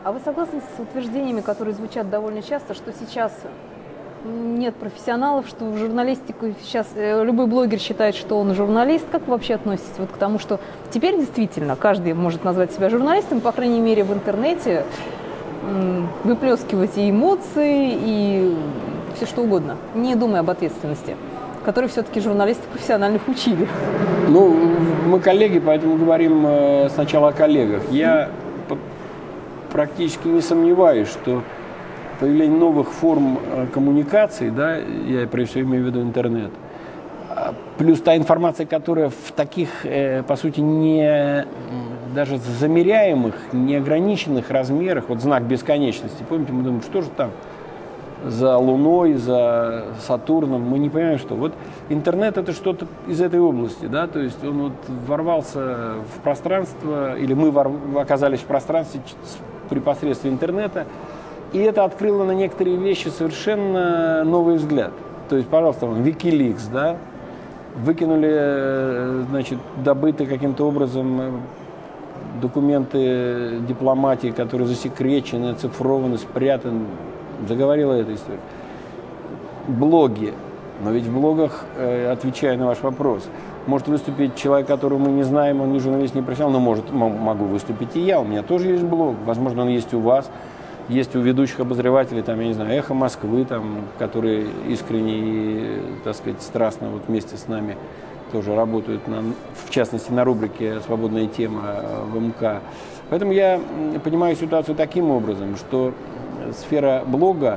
А вы согласны с утверждениями, которые звучат довольно часто, что сейчас нет профессионалов, что в журналистику сейчас любой блогер считает, что он журналист? Как вы вообще относитесь вот к тому, что теперь действительно каждый может назвать себя журналистом, по крайней мере в интернете, выплескивать и эмоции, и все что угодно, не думая об ответственности, которой все-таки журналистов профессиональных учили? Ну, мы коллеги, поэтому говорим сначала о коллегах. Я практически не сомневаюсь, что появление новых форм коммуникации, да, я прежде всего имею в виду интернет, плюс та информация, которая в таких, по сути, не даже замеряемых, неограниченных размерах, вот знак бесконечности, помните, мы думаем, что же там за Луной, за Сатурном, мы не понимаем, что. Вот интернет — это что-то из этой области, да, то есть он вот ворвался в пространство, или мы оказались в пространстве при посредстве интернета, и это открыло на некоторые вещи совершенно новый взгляд. То есть, пожалуйста, Wikileaks, да, выкинули, значит, добытые каким-то образом документы дипломатии, которые засекречены, оцифрованы, спрятаны. Заговорила эта история. Блоги. Но ведь в блогах, отвечая на ваш вопрос, может выступить человек, которого мы не знаем, он не журналист, не профессионал, но могу выступить и я. У меня тоже есть блог. Возможно, он есть у вас, есть у ведущих обозревателей, там, я не знаю, «Эхо Москвы», там, которые искренне и, так сказать, страстно вот вместе с нами тоже работают, в частности, на рубрике «Свободная тема» в МК. Поэтому я понимаю ситуацию таким образом, что сфера блога,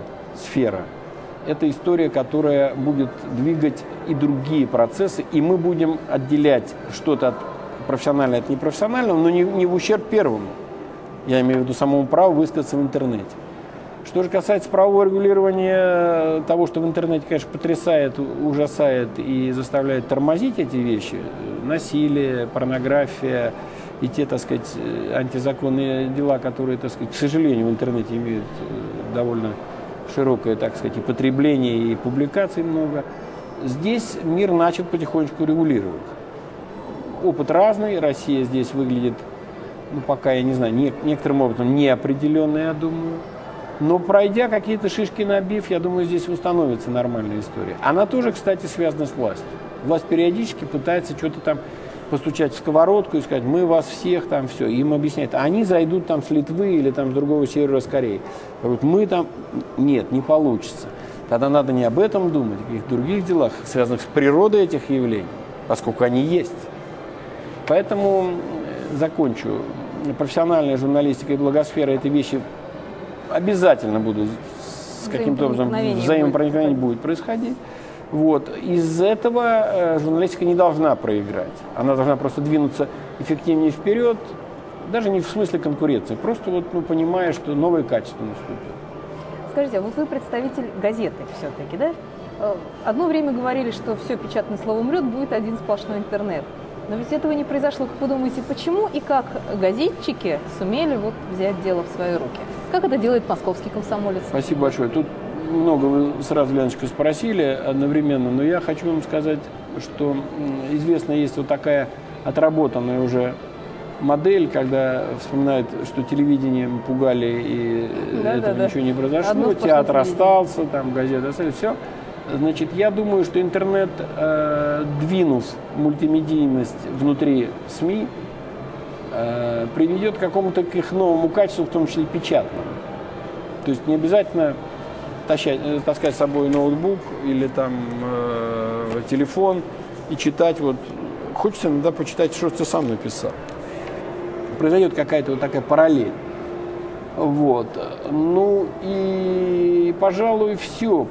это история, которая будет двигать и другие процессы, и мы будем отделять что-то от профессионального от непрофессионального, но не в ущерб первому. Я имею в виду самому праву высказаться в интернете. Что же касается правового регулирования того, что в интернете, конечно, потрясает, ужасает и заставляет тормозить эти вещи, насилие, порнография и те, так сказать, антизаконные дела, которые, так сказать, к сожалению, в интернете имеют довольно широкое, так сказать, и потребление, и публикаций много, здесь мир начал потихонечку регулировать. Опыт разный, Россия здесь выглядит, ну, пока, я не знаю, некоторым образом неопределенно, я думаю. Но пройдя какие-то шишки набив, я думаю, здесь установится нормальная история. Она тоже, кстати, связана с властью. Власть периодически пытается что-то там постучать в сковородку и сказать: мы вас всех там, все. Им объясняют, они зайдут там с Литвы или там с другого севера, с Кореи. Говорят, мы там... Нет, не получится. Тогда надо не об этом думать, о каких-то других делах, связанных с природой этих явлений, поскольку они есть. Поэтому закончу. Профессиональная журналистика и блогосфера — это вещи обязательно будут с каким-то образом взаимопроникновение будет происходить. Вот. Из этого журналистика не должна проиграть. Она должна просто двинуться эффективнее вперед, даже не в смысле конкуренции, просто вот, ну, понимая, что новые качества наступят. Скажите, а вот вы представитель газеты все-таки, да? Одно время говорили, что все печатное слово умрет, будет один сплошной интернет. Но ведь этого не произошло. Как вы думаете, почему и как газетчики сумели вот взять дело в свои руки? Как это делает московский комсомолец? Спасибо большое. Тут много вы сразу, Леночка, спросили одновременно, но я хочу вам сказать, что известно, есть вот такая отработанная уже модель, когда вспоминают, что телевидением пугали и ничего не произошло, театр остался, там газеты остались, все. Значит, я думаю, что интернет, двинув мультимедийность внутри СМИ, приведет к какому-то их новому качеству, в том числе и печатному. То есть не обязательно таскать с собой ноутбук или там телефон и читать. Вот. Хочется иногда почитать, что ты сам написал. Произойдет какая-то вот такая параллель. Вот. Ну и, пожалуй, все.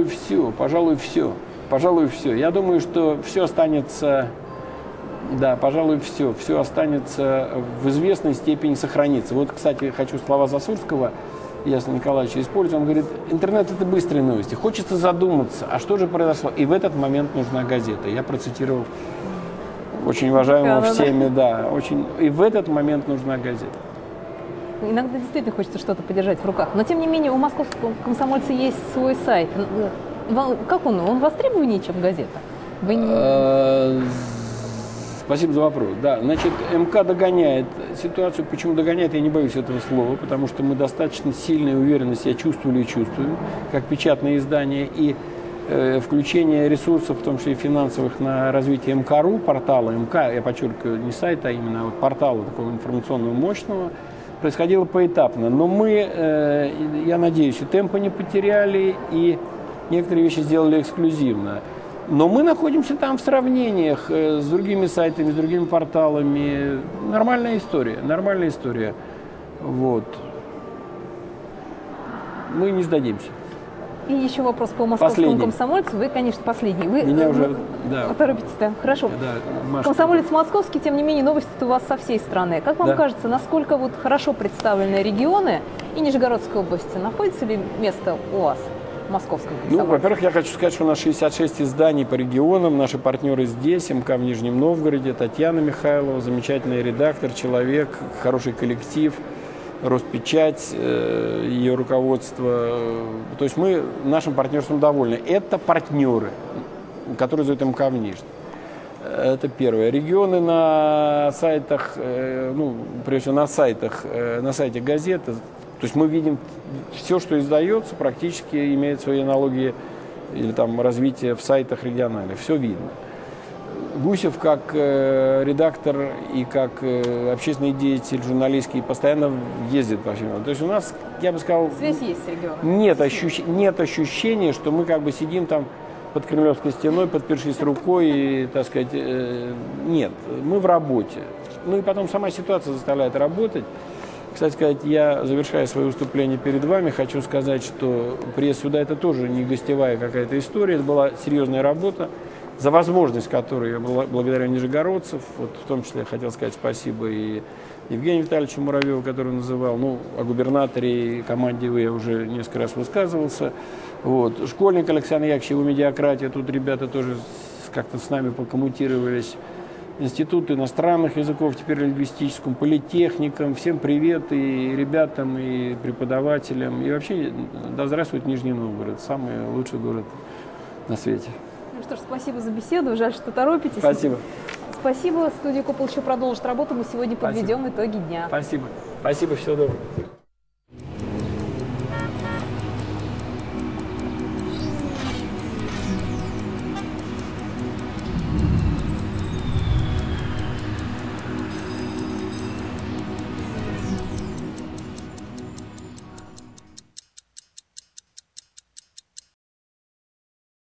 Я думаю, что все останется, да, пожалуй, все останется в известной степени сохранится. Вот, кстати, хочу слова Засульского, Ясна Николаевича, использовать. Он говорит, интернет — это быстрые новости. Хочется задуматься, а что же произошло? И в этот момент нужна газета. Я процитировал очень уважаемого всеми, да, очень. И в этот момент нужна газета. Иногда действительно хочется что-то подержать в руках. Но, тем не менее, у московского комсомольца есть свой сайт. Как он? Он востребованнее, чем газета? Спасибо за вопрос. Да, значит, МК догоняет ситуацию. Почему догоняет, я не боюсь этого слова, потому что мы достаточно сильно и уверенно себя чувствовали и чувствуем, как печатное издание, и включение ресурсов, в том числе и финансовых, на развитие МК.ру, портала МК, я подчеркиваю, не сайта, а именно вот портала такого информационного мощного, происходило поэтапно. Но мы, я надеюсь, и темпа не потеряли, и некоторые вещи сделали эксклюзивно. Но мы находимся там в сравнениях с другими сайтами, с другими порталами. Нормальная история, нормальная история. Вот. Мы не сдадимся. И еще вопрос по московскому комсомольцу. Вы, конечно, последний. Вы меня уже, да. Торопитесь, да. Хорошо. Да, Комсомолец московский, тем не менее, новости у вас со всей страны. Как вам кажется, насколько вот хорошо представлены регионы и Нижегородской области? Находится ли место у вас в московском комсомольце? Ну, во-первых, я хочу сказать, что у нас 66 изданий по регионам. Наши партнеры здесь, МК в Нижнем Новгороде, Татьяна Михайлова, замечательный редактор, человек, хороший коллектив. Роспечать, ее руководство. То есть мы нашим партнерством довольны. Это партнеры, которые зовут МК в Нижнем. Это первое. Регионы на сайтах, ну, прежде всего на сайтах, на сайте газеты. То есть мы видим все, что издается, практически имеет свои аналогии или там развитие в сайтах региональных. Все видно. Гусев как редактор и как общественный деятель журналистский постоянно ездит по всему. То есть у нас, я бы сказал, связь есть с регионом. Нет ощущения, что мы как бы сидим там под Кремлевской стеной, подпершись рукой, и, так сказать, нет, мы в работе. Ну и потом сама ситуация заставляет работать. Кстати сказать, я, завершая свое выступление перед вами, хочу сказать, что приезд сюда — это тоже не гостевая какая-то история, это была серьезная работа, за возможность которой я благодарю нижегородцев. Вот в том числе я хотел сказать спасибо и Евгению Витальевичу Муравьеву, который называл, ну, о губернаторе и команде его я уже несколько раз высказывался. Вот. Школьник Александр Яковлевич, его медиакратия, тут ребята тоже как-то с нами покоммутировались. Институт иностранных языков, теперь лингвистическому, политехникам, всем привет, и ребятам, и преподавателям, и вообще, да здравствует Нижний Новгород, самый лучший город на свете. Ну что ж, спасибо за беседу, жаль, что торопитесь. Спасибо. Спасибо. Студия Купол еще продолжит работу, мы сегодня подведем итоги дня. Спасибо. Спасибо, всего доброго.